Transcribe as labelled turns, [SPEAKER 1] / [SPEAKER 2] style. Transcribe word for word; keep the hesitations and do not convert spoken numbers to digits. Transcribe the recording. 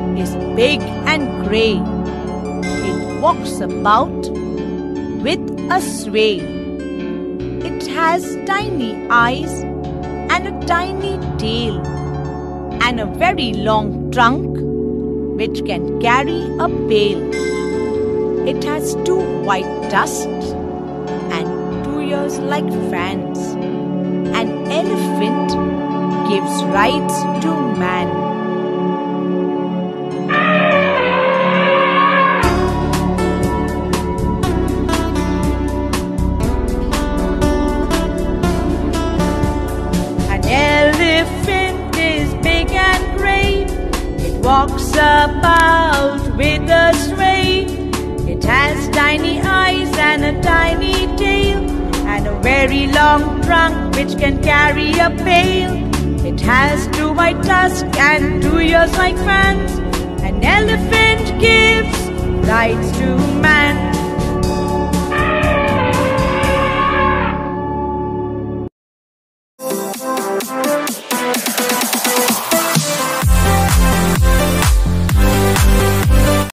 [SPEAKER 1] is big and grey. It walks about with a sway. It has tiny eyes and a tiny tail, and a very long trunk which can carry a pail. It has two white tusks and two ears like fans. An elephant gives rides to man. An elephant is big and grey. It walks about with a sway. It has tiny eyes and a tiny tail, and a very long trunk which can carry a pail. It has two white tusks and two ears like fans. An elephant gives rides to